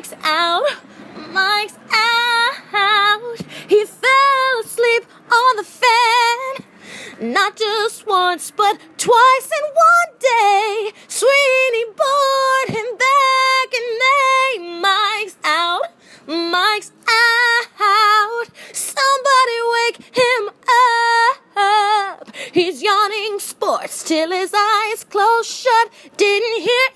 Mike's out. Mike's out. He fell asleep on the fan. Not just once, but twice in one day. Sweenie bored him back in May. Mike's out. Mike's out. Somebody wake him up. He's yawning sports till his eyes close shut. Didn't hear